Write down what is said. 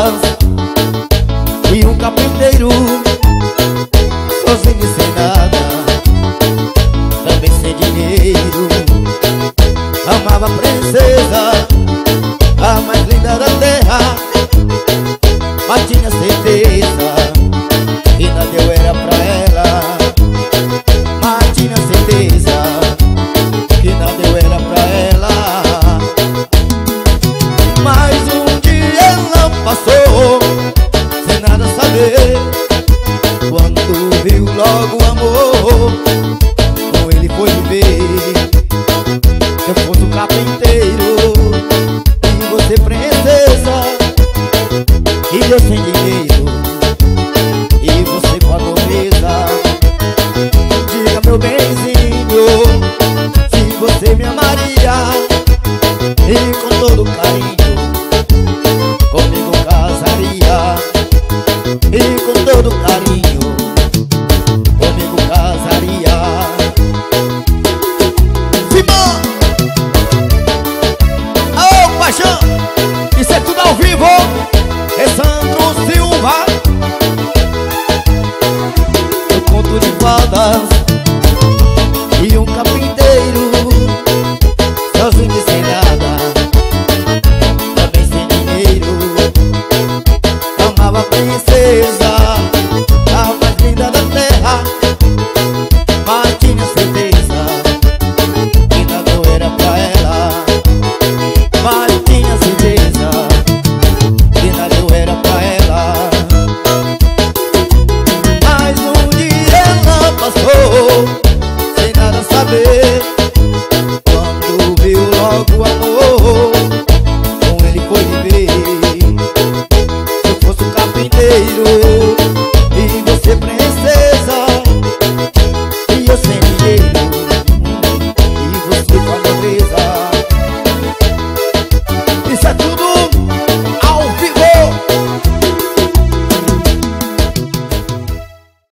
e um carpinteiro, sozinho e sem nada, também sem dinheiro. Amava a princesa, a mais linda da terra, mas tinha certeza que nada eu era pra ela. Mas tinha certeza que nada eu era pra ela. Mas um dia ela passou sem nada saber, quando viu logo o amor, com ele foi viver. Se eu fosse um carpinteiro e você princesa, e eu sem dinheiro e você com a nobreza, diga meu benzinho, se você me amaria e com todo carinho comigo casaria, e com todo carinho comigo casaria. Simão! Ô paixão! Isso é tudo ao vivo! É Sandro Silva, eu conto de fadas e um carpinteiro, sozinho e sem nada, também sem dinheiro. Amava a princesa, a mais linda da terra, mas tinha certeza que nada eu era pra ela. Mas tinha certeza que nada eu era pra ela. Mas um dia ela passou sem nada saber, quando viu logo o amor, com ele foi viver. Se eu fosse um carpinteiro